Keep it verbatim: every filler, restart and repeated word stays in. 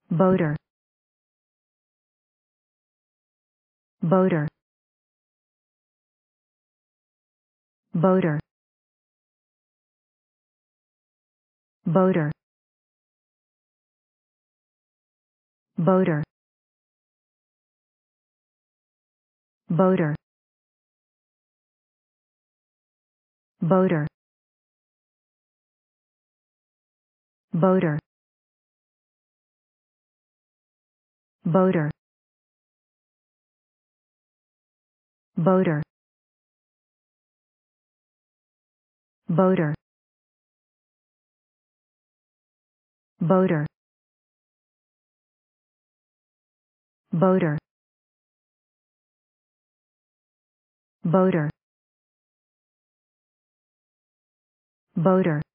boʊtər, boʊtər, boʊtər, boʊtər, boʊtər, boʊtər, boʊtər, boʊtər, boʊtər, boʊtər, boʊtər, boʊtər, boʊtər, boʊtər, boʊtər,